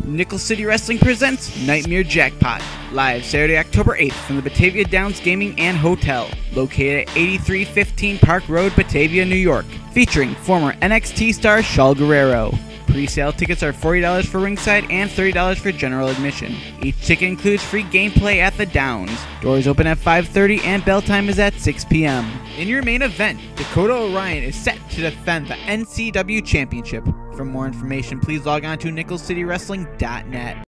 Nickel City Wrestling presents Nightmare Jackpot, live Saturday, October 8th from the Batavia Downs Gaming and Hotel, located at 8315 Park Road, Batavia, New York, featuring former NXT star Shaul Guerrero. Pre-sale tickets are $40 for ringside and $30 for general admission. Each ticket includes free gameplay at the Downs. Doors open at 5:30 and bell time is at 6 p.m. In your main event, Dakota Orion is set to defend the NCW Championship. For more information, please log on to nickelcitywrestling.net.